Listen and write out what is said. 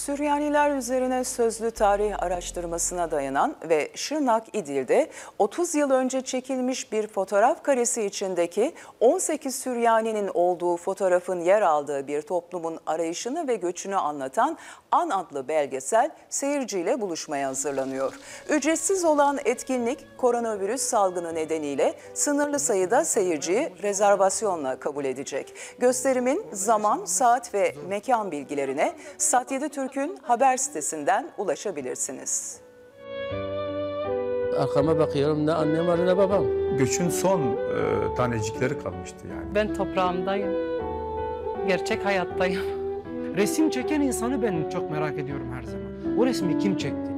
Süryaniler üzerine sözlü tarih araştırmasına dayanan ve Şırnak İdil'de 30 yıl önce çekilmiş bir fotoğraf karesi içindeki 18 Süryani'nin olduğu fotoğrafın yer aldığı bir toplumun arayışını ve göçünü anlatan An adlı belgesel seyirciyle buluşmaya hazırlanıyor. Ücretsiz olan etkinlik koronavirüs salgını nedeniyle sınırlı sayıda seyirciyi rezervasyonla kabul edecek. Gösterimin zaman, saat ve mekan bilgilerine Sat7 Türk'ün haber sitesinden ulaşabilirsiniz. Arkama bakıyorum, ne annem var ne babam. Göçün son tanecikleri kalmıştı yani. Ben toprağımdayım. Gerçek hayattayım. Resim çeken insanı ben çok merak ediyorum her zaman. O resmi kim çekti?